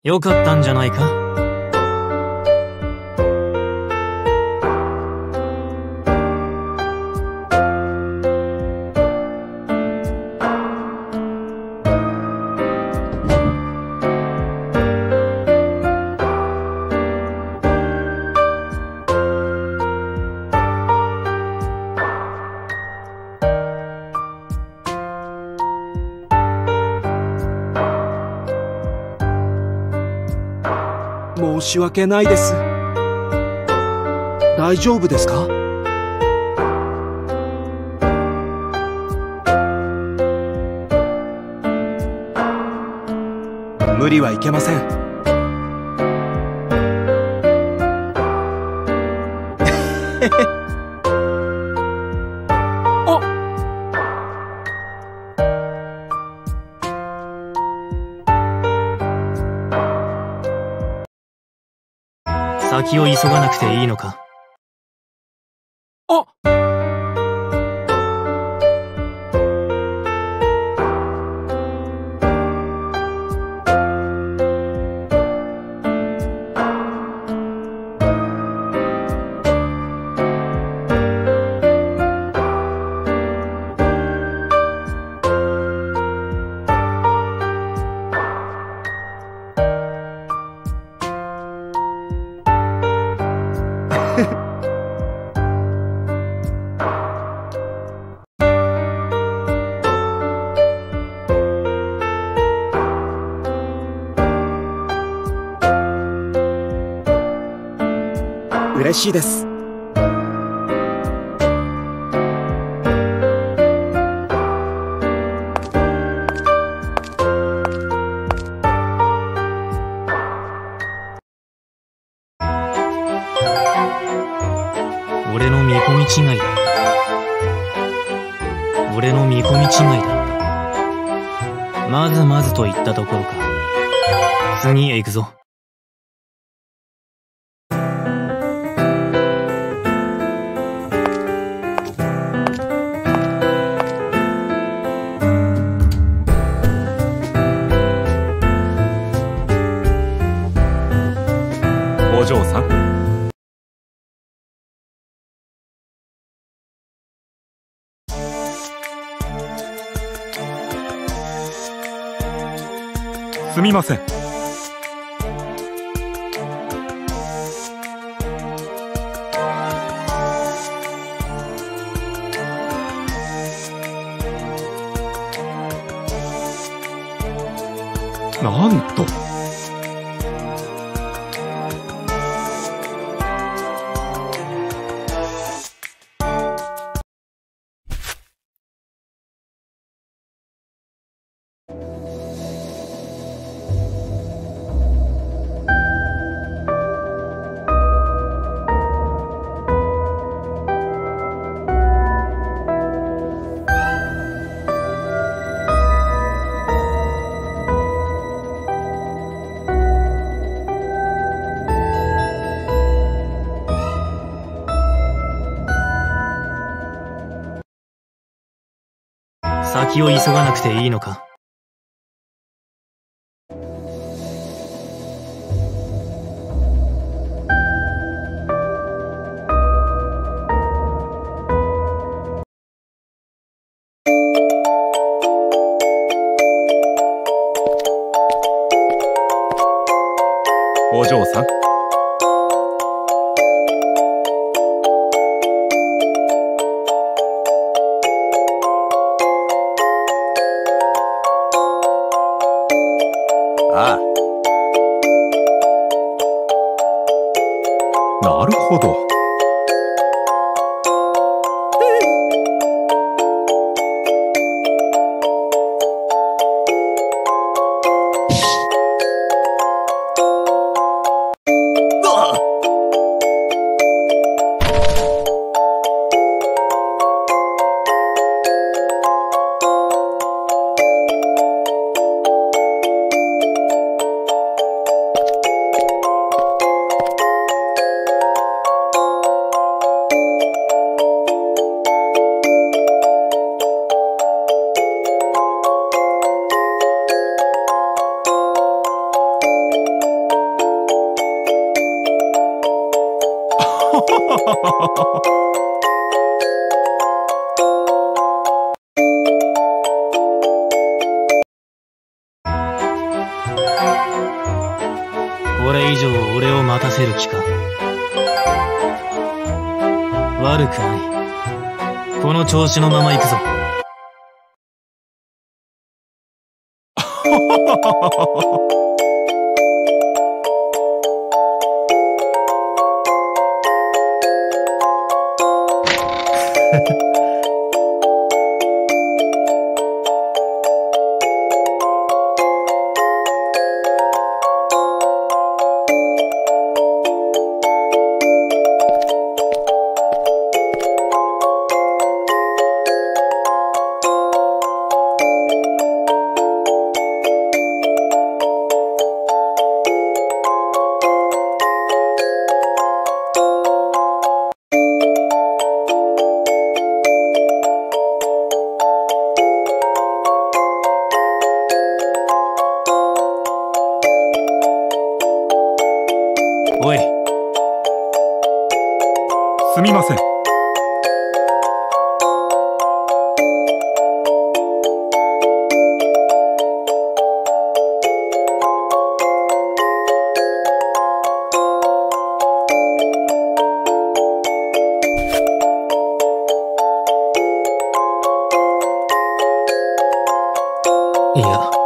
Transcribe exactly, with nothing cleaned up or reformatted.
よかったんじゃないか。 申し訳ないです。大丈夫ですか？無理はいけません。あっ！ 先を急がなくていいのか。 あっ！嬉しいです。 俺の見込み違いだ。俺の見込み違いだった。まずまずといったところか。次へ行くぞ。 お嬢さん。すみません。なんと。 先を急がなくていいのか。 お嬢さん。ああ。なるほど。 これ以上俺を待たせる気か。悪くない。この調子のまま行くぞ。おい。 すみません。 いや。